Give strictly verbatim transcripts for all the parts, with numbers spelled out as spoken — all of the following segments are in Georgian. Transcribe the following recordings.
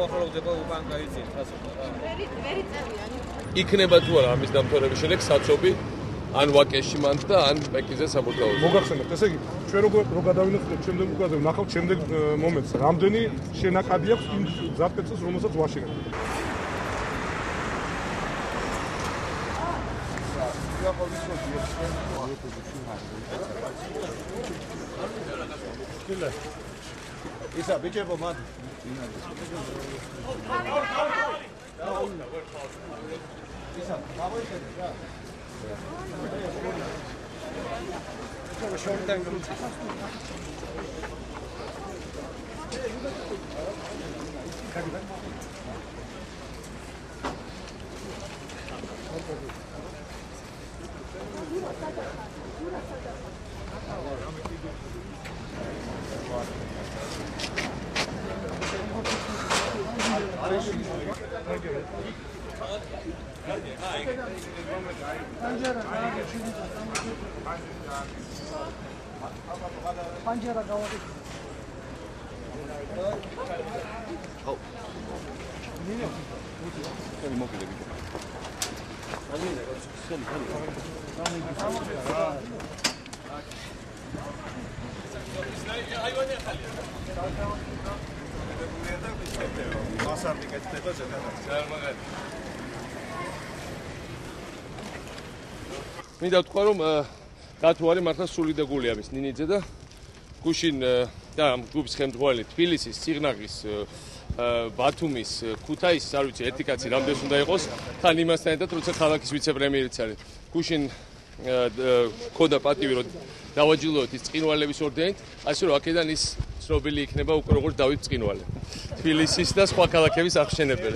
მოახლოვდება უკან გაიწინ ხასობა რა. ვერი ვერი წერიანი. იქნება თუ არა ამის დამთავრების შემდეგ საწობი ან ვაკეში მანდ და ან პეკიზე საბურთალოზე. მოგახსენებთ, ესე იგი, ჩვენ როგორ რო გადავინახეთ შემდეგ უკაზე ვნახავთ შემდეგ მომენტს, რამდენი შენაკადი აქვს იმ ზაფხულს, რომელსაც ვაშენებთ. ისა ბიჭებო მად ისა გავიხედე რა ჩა შორტან გამიწა Panjara gawadi. Oh. Nino. Kani mokile bicho. Ani ne gotsu seni kani. Hayvani khali. Masar diketeba zedana. 잘მაგად. მინდა ვთქვა რომ დათო არის მართლა სული და გული ამის ნინიძე და გუშინ და ჯგუფის ხელმძღვანელი თბილისის, სიღნაღის, ბათუმის, ქუთაისის, არ ვიცი, ერთი კაცი რამდენს უნდა იყოს, თან იმასთან ერთად როცა ქალაქის ვიცე-პრემიერიც არის. გუშინ ქონდა პატივი რომ დავაჯილდოთ ის წინვალების ორდენით, ასე რომ აქედან ის ცნობილი იქნება უკვე როგორც დავით წინვალე. თბილისის და სხვა ქალაქების აღშენებელი.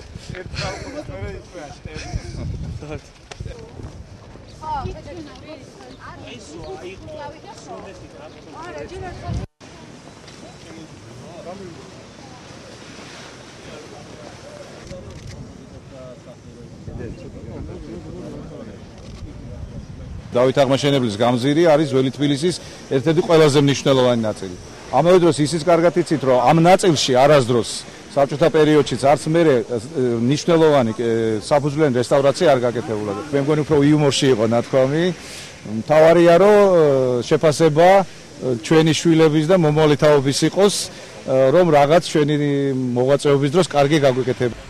დავით აღმაშენებლის გამზირი არის ძველი თბილისის ერთ-ერთი ყველაზე მნიშვნელოვანი ნაწილი. ამავე დროს ისიც კარგად იცით, რომ ამ ნაწილში არასდროს საბჭოთა პერიოდშიც არც მერე მნიშვნელოვანი საფუძვლიანი რესტავრაცია არ გაკეთებულა. მე მგონი უფრო იუმორში იყო ნათქვამი. მთავარია რომ შეფასება ჩვენი შვილების და მომავალი თაობის იყოს, რომ რაღაც ჩვენი მოღვაწეობის დროს კარგი გაგვეკეთება.